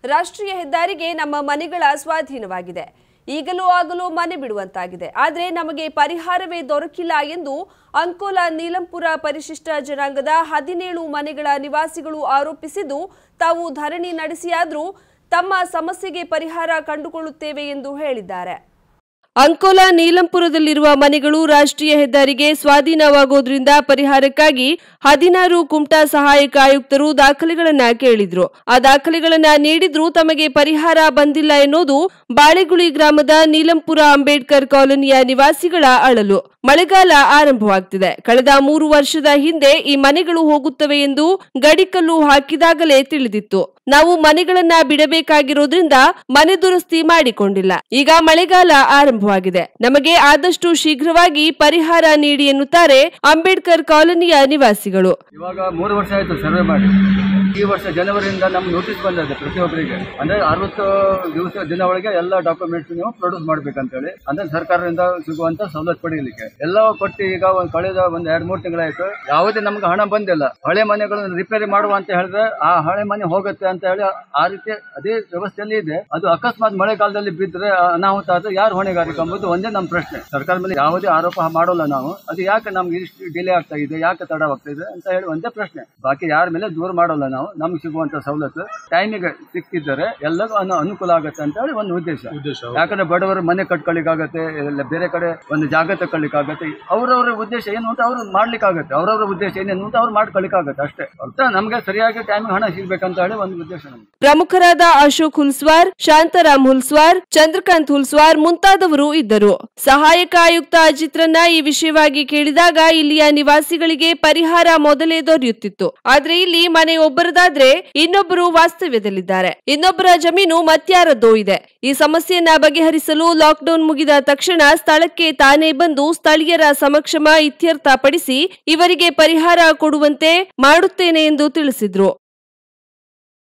ರಾಷ್ಟ್ರೀಯ ಹೆದ್ದಾರಿಗೆ ನಮ್ಮ ಮನೆಗಳ ಸ್ವಾಧೀನವಾಗಿದೆ. ಈಗಲೂ ಆಗಲೂ ಮನೆ ಬಿಡುವಂತಾಗಿದೆ. ಆದರೆ ನಮಗೆ ಪರಿಹಾರವೇ ದೊರಕಿಲ್ಲ ಎಂದು ಅಂಕೋಲಾ ನೀಲಂಪುರ ಪರಿಶಿಷ್ಟ ಜನಾಂಗದ 17 ಮನೆಗಳ ನಿವಾಸಿಗಳು ಆರೋಪಿಸಿದ್ದು, ತಾವು ಧರಣಿ ನಡೆಸಿಯಾದರೂ ತಮ್ಮ ಸಮಸ್ಯೆಗೆ ಪರಿಹಾರ ಕಂಡುಕೊಳ್ಳುತ್ತೇವೆ ಎಂದು ಹೇಳಿದ್ದಾರೆ. ಅಂಕೋಲಾ ನೀಲಂಪುರದಲ್ಲಿರುವ ಮನೆಗಳು ರಾಷ್ಟ್ರೀಯ ಹೆದ್ದಾರಿಗೆ ಸ್ವಾಧೀನವಾಗೋದ್ರಿಂದ ಪರಿಹಾರಕ್ಕಾಗಿ 16 ಕುಮಟಾ ಸಹಾಯಕ ಆಯುಕ್ತರು ದಾಖಲೆಗಳನ್ನ ಕೇಳಿದ್ರು. ಆ ದಾಖಲೆಗಳನ್ನ ನೀಡಿದ್ರೂ ತಮಗೆ ಪರಿಹಾರ ಬಂದಿಲ್ಲ ಎನ್ನುವುದು ಬಾಳೆಗುಳಿ ಗ್ರಾಮದ ನೀಲಂಪುರ ಅಂಬೇಡ್ಕರ್ ಕಾಲೋನಿಯ ನಿವಾಸಿಗಳ ಅಳಲು. ಮಳೆಗಾಲ ಆರಂಭವಾಗ್ತಿದೆ. ಕಳೆದ 3 ವರ್ಷದ ಹಿಂದೆ ಈ ಮನೆಗಳು ಹೋಗುತ್ತವೆ ಎಂದು ಗಡಿಕಲ್ಲು ಹಾಕಿದಾಗಲೇ ತಿಳಿದಿತ್ತು. ನಾವು ಮನೆಗಳನ್ನ ಬಿಡಬೇಕಾಗಿರೋದ್ರಿಂದ ಮನೆ ದುರಸ್ತಿ ಮಾಡಿಕೊಂಡಿಲ್ಲ. ಈಗ ಮಳೆಗಾಲ ಆರಂಭವಾಗಿದೆ. ನಮಗೆ ಆದಷ್ಟು ಶೀಘ್ರವಾಗಿ ಪರಿಹಾರ ನೀಡಿ ಎನ್ನುತ್ತಾರೆ ಅಂಬೇಡ್ಕರ್ ಕಾಲೋನಿಯ ನಿವಾಸಿಗಳು. ಇವಾಗ 3 ವರ್ಷ ಆಯ್ತು ಸರ್ವೆ ಮಾಡಿ. ಈ ವರ್ಷ ಜನವರಿಯಿಂದ ನಮ್ಗೆ ನೋಟಿಸ್ ಬಂದಿದೆ ಪ್ರತಿಯೊಬ್ಬರಿಗೆ. ಅಂದ್ರೆ 60 ದಿನ ಒಳಗೆ ಎಲ್ಲ ಡಾಕ್ಯುಮೆಂಟ್ಸ್ ನೀವು ಪ್ರೊಡ್ಯೂಸ್ ಮಾಡ್ಬೇಕಂತ ಹೇಳಿ, ಅಂದ್ರೆ ಸರ್ಕಾರದಿಂದ ಸಿಗುವಂತ ಸವಲತ್ತು ಪಡೆಯಲಿಕ್ಕೆ ಎಲ್ಲ ಕೊಟ್ಟು ಈಗ ಕಳೆದ 2-3 ತಿಂಗಳಾಯ್ತು. ಯಾವುದೇ ನಮ್ಗೆ ಹಣ ಬಂದಿಲ್ಲ. ಹಳೆ ಮನೆಗಳನ್ನು ರಿಪೇರಿ ಮಾಡುವ ಅಂತ ಹೇಳಿದ್ರೆ ಆ ಹಳೆ ಮನೆ ಹೋಗುತ್ತೆ ಅಂತ ಹೇಳಿ ಆ ರೀತಿ ಅದೇ ವ್ಯವಸ್ಥೆಯಲ್ಲಿ ಇದೆ. ಅದು ಅಕಸ್ಮಾತ್ ಮಳೆಗಾಲದಲ್ಲಿ ಬಿದ್ದರೆ ಅನಾಹುತ ಆದ್ರೆ ಯಾರು ಹೊಣೆಗಾರಿಕೆ ಎಂಬುದು ಒಂದೇ ನಮ್ಮ ಪ್ರಶ್ನೆ. ಸರ್ಕಾರ ಮೇಲೆ ಯಾವುದೇ ಆರೋಪ ಮಾಡೋಲ್ಲ ನಾವು. ಅದು ಯಾಕೆ ನಮ್ಗೆ ಇಷ್ಟು ಡಿಲೇ ಆಗ್ತಾ ಇದೆ, ಯಾಕೆ ತಡವಾಗ್ತಾ ಇದೆ ಅಂತ ಹೇಳಿ ಒಂದೇ ಪ್ರಶ್ನೆ. ಬಾಕಿ ಯಾರ ಮೇಲೆ ದೂರ ಮಾಡೋಲ್ಲ ನಾವು. ನಮ್ಗೆ ಸಿಗುವಂತ ಸವಲತ್ತು ಟೈಮಿಗೆ ಸಿಕ್ಕಿದ್ದರೆ ಎಲ್ಲರಿಗೂ ಅನುಕೂಲ ಆಗುತ್ತೆ ಅಂತ ಹೇಳಿ ಒಂದು ಉದ್ದೇಶ. ಯಾಕಂದ್ರೆ ಬಡವರು ಮನೆ ಕಟ್ಕೊಳ್ಳಿಕ್ಕಾಗತ್ತೆ, ಬೇರೆ ಕಡೆ ಒಂದು ಜಾಗ ತಗೊಳ್ಳಿಕ್ಕಾಗತ್ತೆ. ಅವ್ರವ್ರ ಉದ್ದೇಶ ಏನು ಅಂತ ಅವ್ರು ಮಾಡ್ಲಿಕ್ಕಾಗತ್ತೆ. ಅವ್ರವ್ರ ಉದ್ದೇಶ ಏನೇನು ಅಂತ ಅವ್ರು ಮಾಡ್ಕೊಳ್ಳಿಕ್ಕಾಗತ್ತೆ ಅಷ್ಟೇ. ನಮ್ಗೆ ಸರಿಯಾಗಿ ಟೈಮಿಗೆ ಹಣ ಸಿಗ್ಬೇಕಂತ ಹೇಳಿ ಒಂದು ಉದ್ದೇಶ. ಪ್ರಮುಖರಾದ ಅಶೋಕ್ ಹುಲ್ಸ್ವಾರ್, ಶಾಂತಾರಾಮ್ ಹುಲ್ಸ್ವಾರ್, ಚಂದ್ರಕಾಂತ್ ಹುಲ್ಸ್ವಾರ್ ಮುಂತಾದವರು ಇದ್ದರು. ಸಹಾಯಕ ಆಯುಕ್ತ ಅಜಿತ್ರನ್ನ ಈ ವಿಷಯವಾಗಿ ಕೇಳಿದಾಗ ಇಲ್ಲಿಯ ನಿವಾಸಿಗಳಿಗೆ ಪರಿಹಾರ ಮೊದಲೇ ದೊರೆಯುತ್ತಿತ್ತು. ಆದ್ರೆ ಇಲ್ಲಿ ಮನೆ ಒಬ್ಬರದಾದ್ರೆ ಇನ್ನೊಬ್ಬರು ವಾಸ್ತವ್ಯದಲ್ಲಿದ್ದಾರೆ. ಇನ್ನೊಬ್ಬರ ಜಮೀನು ಮತ್ಯಾರದ್ದೋ ಇದೆ. ಈ ಸಮಸ್ಯೆಯನ್ನ ಬಗೆಹರಿಸಲು ಲಾಕ್ಡೌನ್ ಮುಗಿದ ತಕ್ಷಣ ಸ್ಥಳಕ್ಕೆ ತಾನೇ ಬಂದು ಸ್ಥಳೀಯರ ಸಮಕ್ಷಮ ಇತ್ಯರ್ಥಪಡಿಸಿ ಇವರಿಗೆ ಪರಿಹಾರ ಕೊಡುವಂತೆ ಮಾಡುತ್ತೇನೆ ಎಂದು ತಿಳಿಸಿದ್ರು.